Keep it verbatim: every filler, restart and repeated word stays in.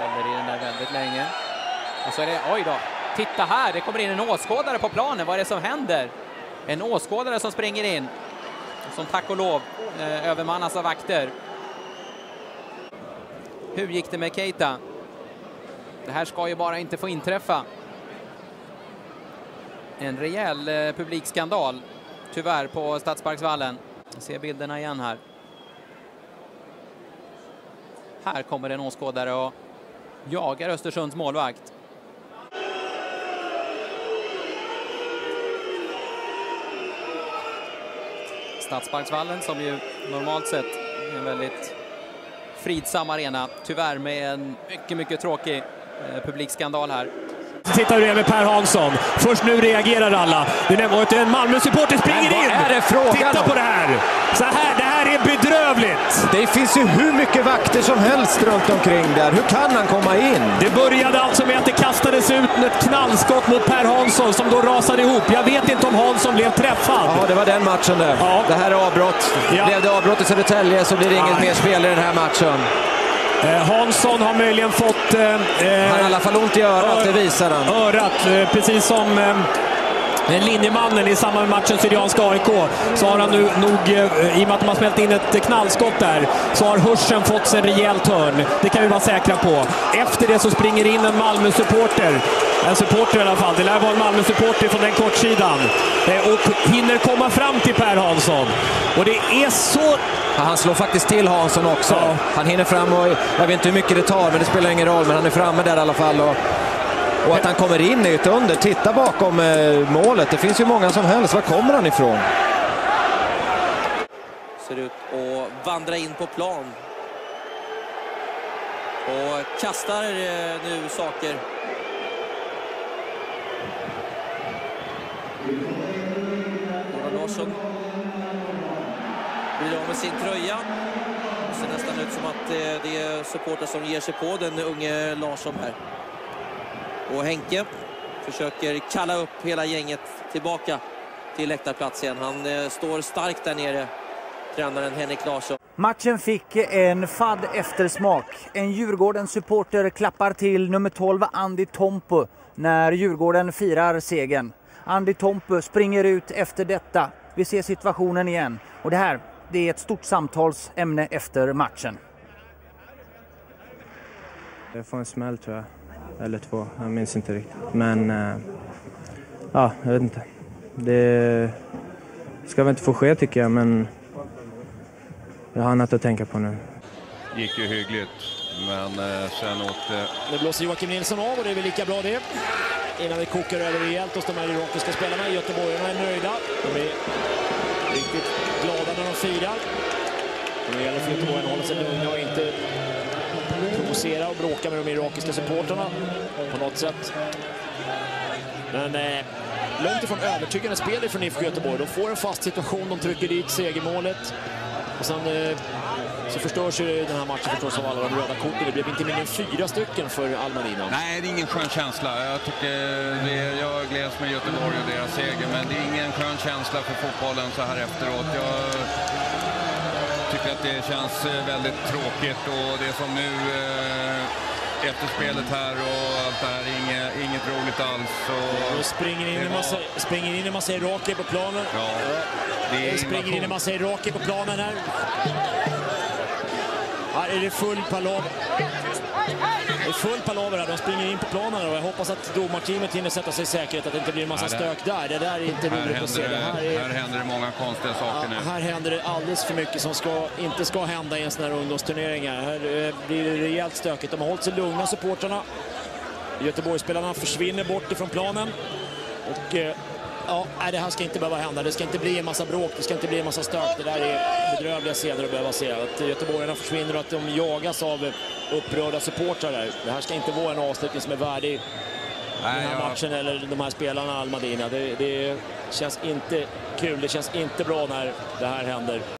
håller i den där väldigt länge. Och så är det, oj då, titta här, det kommer in en åskådare på planen. Vad är det som händer? En åskådare som springer in. Som tack och lov eh, övermannas av vakter. Hur gick det med Keita? Det här ska ju bara inte få inträffa. En rejäl eh, publikskandal, tyvärr, på Stadsparksvallen. Jag ser bilderna igen här. Här kommer en åskådare och jagar Östersunds målvakt. Stadsparksvallen, som ju normalt sett är en väldigt fridsam arena, tyvärr med en mycket, mycket tråkig eh, publikskandal här. Tittar du över Per Hansson. Först nu reagerar alla. Det är en Malmö-supporter springer in. Vad är det frågan? Titta på det här. Så här, det här är bedrövligt. Det finns ju hur mycket vakter som helst runt omkring där. Hur kan han komma in? Det började alltså med att det kastades ut ett knallskott mot Per Hansson som då rasade ihop. Jag vet inte om Hansson blev träffad. Ja, det var den matchen där. Ja. Det här är avbrott. Ja. Blev det avbrott i Södertälje så blir det inget mer spel i den här matchen. Eh, Hansson har möjligen fått... Eh, han har i alla fall ont i örat, det visar han. Örat, eh, precis som eh, linjemannen i samband med matchen Syrianska A I K. Så har han nu nog, eh, i och med att de har smält in ett knallskott där, så har hörseln fått sig en rejäl törn. Det kan vi vara säkra på. Efter det så springer in en Malmö-supporter. En supporter i alla fall. Det lär vara en Malmö-supporter från den kortsidan. Eh, och hinner komma fram till Per Hansson. Och det är så... Ja, han slår faktiskt till Hansson också. Ja. Han hinner fram och jag vet inte hur mycket det tar, men det spelar ingen roll. Men han är framme där i alla fall. Och, och att han kommer in är ett under. Titta bakom eh, målet. Det finns ju många som helst. Var kommer han ifrån? Ser ut att vandra in på plan. Och kastar eh, nu saker. Nora Larsson blir av med sin tröja. Det ser nästan ut som att eh, det är supporter som ger sig på den unge Larsson här. Och Henke försöker kalla upp hela gänget tillbaka till läktarplats igen. Han eh, står starkt där nere, tränaren Henrik Larsson. Matchen fick en fadd eftersmak. En Djurgården-supporter klappar till nummer tolv Andy Tompu när Djurgården firar segern. Andy Tompu springer ut efter detta. Vi ser situationen igen. Och det här, det är ett stort samtalsämne efter matchen. Jag får en smäll tror jag. Eller två, jag minns inte riktigt. Men, äh, ja, jag vet inte. Det ska väl inte få ske tycker jag, men jag har annat att tänka på nu. Gick ju hyggligt, men äh, sen åkte... Nu blåser Joakim Nilsson av och det är väl lika bra det. Innan det kokar över rejält hos de här irakiska spelarna. Göteborgarna är nöjda. De är riktigt glada när de firar. Det gäller för Göteborgarna att hålla sig lugna och inte provocera och bråka med de irakiska supporterna på något sätt. Men eh, långt ifrån övertygande spel från I F K Göteborg. De får en fast situation, de trycker dit segermålet. Och sen eh, så förstörs ju den här matchen förstås av alla de röda korten. Det blev inte mer än fyra stycken för Almadina. Nej, det är ingen skön känsla. Jag tycker det är, jag gläds med Göteborg och deras seger, men det är ingen skön känsla för fotbollen så här efteråt. Jag tycker att det känns väldigt tråkigt och det som nu eh, efter spelet här och allt det här är inget, inget roligt alls. Och och springer in, en massa, springer in en massa iraker på planen. Ja, det är springer in en massa iraker på planen här. Här är det full palaver. Det är full palaver här. De springer in på planen och jag hoppas att domarteamet hinner sätta sig i säkerhet att det inte blir en massa ja, det, stök där. Det där är inte roligt att se. Det här, är, här händer det många konstiga saker ja, nu. Här händer det alldeles för mycket som ska, inte ska hända i en sån här ungdomsturneringar. Här eh, blir det rejält stökigt. De har hållit sig lugna, supporterna. Göteborgsspelarna försvinner bort ifrån planen. Och eh, ja, det här ska inte behöva hända. Det ska inte bli en massa bråk, det ska inte bli en massa stök. Det där är bedrövliga scener att behöva se. Att göteborgarna försvinner och att de jagas av upprörda supportrar där. Det här ska inte vara en avslutning som är värdig den här ja. matchen eller de här spelarna Almadina. Det, det känns inte kul, det känns inte bra när det här händer.